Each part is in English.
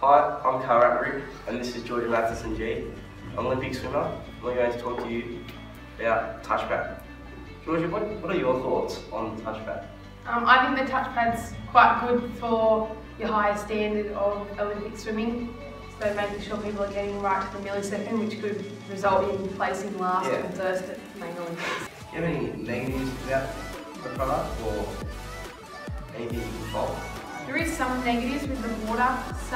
Hi, I'm Karat Rick, and this is Georgia Matheson G, Olympic swimmer. We're going to talk to you about touchpad. Georgia, what are your thoughts on touchpad? I think the touchpad's quite good for your higher standard of Olympic swimming. So making sure people are getting right to the millisecond, which could result in placing last or first at the main Olympics. Do you have any negatives about the product or anything you can fault? There is some negatives with the water.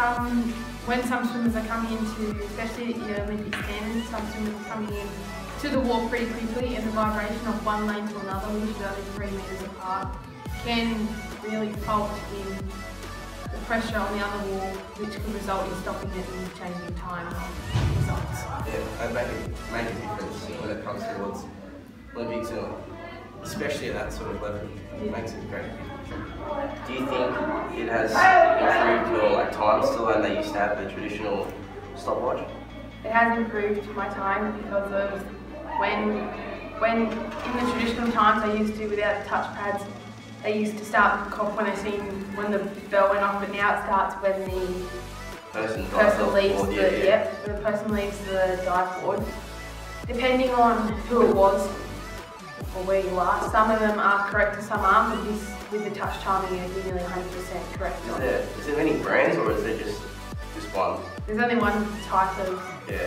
When some swimmers are coming into, especially at your Olympic standards, some swimmers are coming in to the wall pretty quickly, and the vibration of one lane to another, which is only 3 metres apart, can really fault in the pressure on the other wall, which could result in stopping it and changing time results. Yeah, and make a difference when it comes towards Olympics, and especially at that sort of level. It makes a great difference. Do you think it has improved your time still than they used to have the traditional stopwatch? It has improved my time because of when in the traditional times I used to without the touch pads, they used to start the clock when the bell went off, but now it starts when the person leaves the person leaves the dive board. Depending on who it was or where you are, some of them are correct and some aren't, but with the touch timing it'd be nearly 100% correct. Is there many brands or is there just one? There's only one type of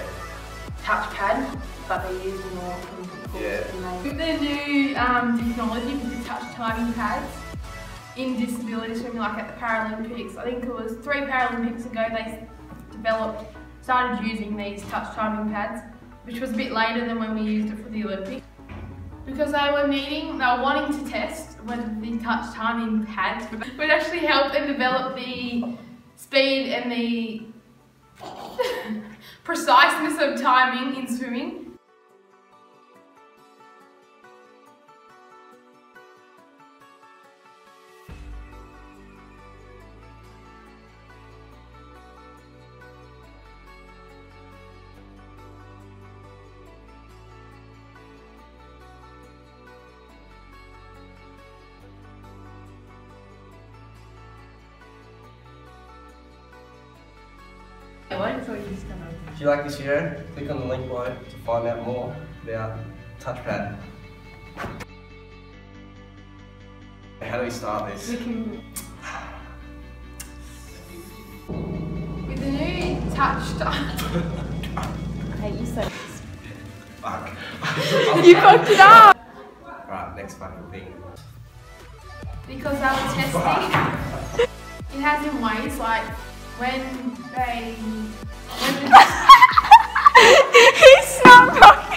touch pad, but they use more. With the new technology with the touch timing pads in disability swimming, like at the Paralympics, I think it was 3 Paralympics ago they started using these touch timing pads, which was a bit later than when we used it for the Olympics. Because they were wanting to test whether the touch timing pads would actually help them develop the speed and the preciseness of timing in swimming. If you like this video, click on the link below to find out more about touchpad. How do we start this? With the new touch Hey, you said Fuck. you fucked it up! Right, next fucking thing. because they were testing. It has in ways like when He's not